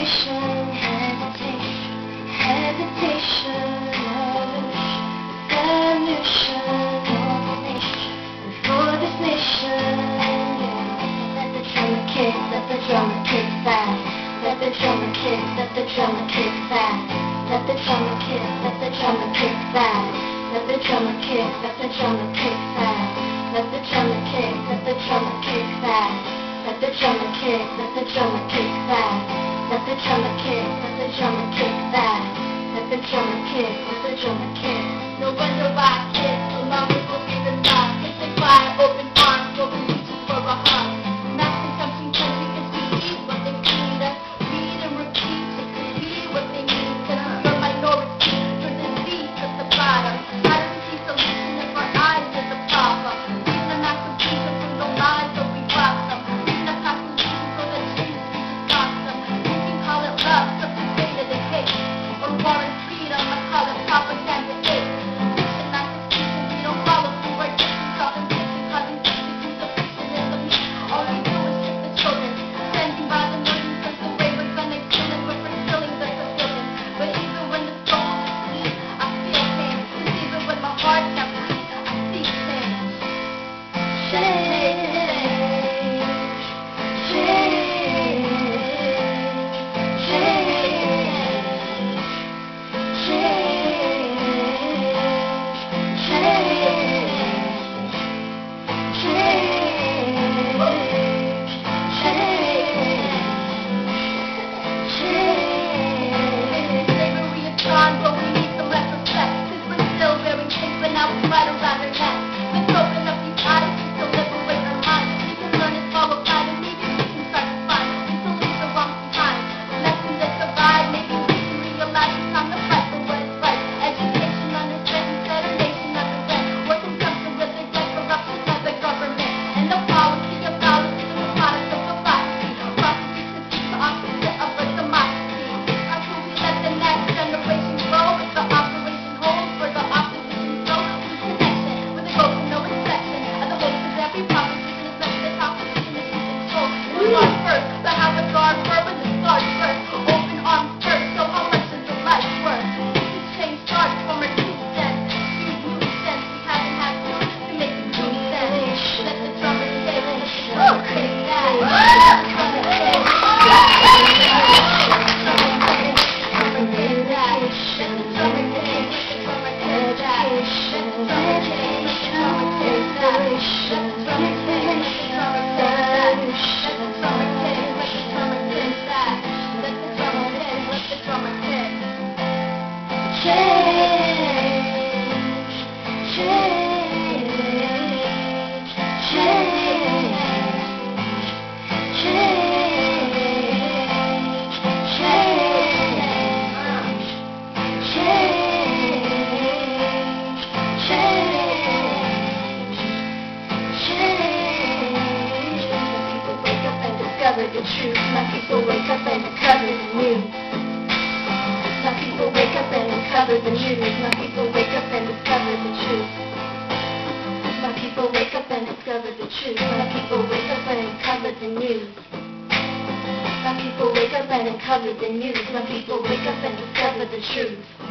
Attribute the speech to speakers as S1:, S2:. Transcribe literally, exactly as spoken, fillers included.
S1: hesitation, hesitation, hesitation, evolution, evolution, for this nation, yeah. Let the drummer kick, let the drummer kick fast. Let the drummer kick, let the drummer kick fast. Let the drummer kick, let the drummer kick fast. Let the drummer kick, let the drummer kick fast. Let the drummer kick, let the drummer kick fast. Let the drummer kick, let the drummer kick fast. Let the drummer kick, let the drummer kick fast. Let the drummer kick, let the drummer kick. No wonder why kids so long as we'll be the love. Kids like fire, open arms, open reaches for a hug. Mass consumption country is we eat what they feed us. Read and repeat just to be what they need. Cause we're a minority for disease at the bottom. How do we see solution if our eyes is the problem? Leaving a massive reason from no lies so we rock them. Leaving a constellation so that change we just got them. You can call it love, something greater than hate. Or war and freedom, I call it propaganda hate. Fiction, not the fiction, we don't follow through our distance. Talking fiction, causing fiction, use of fiction is the meat. All we do is trick the children. Standing by the millions as the way we're gonna kill it. We're fulfilling the civilians. But even when the soul is asleep, I feel pain. Cause even when my heart can't beat, I see change. Change. Right around her neck. Let's open up these oddities to liberate our minds. We can learn and follow God, and maybe we can start to find we still leave the wrong behind. Lessons that survive, maybe we can realize it's time to fight for what is right. Education, understanding, better nation, never rent. Or consumption with the debt, corruption by the government. And the policy of knowledge is the product of philosophy. Prophecy defeats the opposite of a democracy. How can we let the next generation grow if the operation holds for the opposition? First, but how the guard were when the stars first. Open arms first, so how much is the life worth? This change starts from our two cents. Use new sense, we haven't had to to make it two cents. Let the drummer kick, let the drummer kick that. Let the drummer kick, let the drummer kick that. Let the drummer kick, let the drummer kick that. Let the drummer kick, let the drummer kick that. Let the drummer kick, let the drummer kick that. Change, change, change, change, change, change, change, change. People wake up and discover the truth. My people wake up and discover the news. My people wake up and uncover the news. My people wake up and discover the truth. My people wake up and discover the truth. My people wake up and uncover the news. My people wake up and uncover the news. My people wake up and discover the truth.